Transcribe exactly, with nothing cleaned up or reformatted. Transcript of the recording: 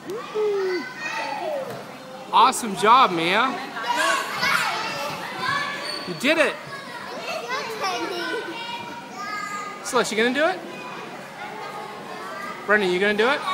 Awesome job, Mia. You did it. Celeste, you gonna do it? Brendan, you gonna do it?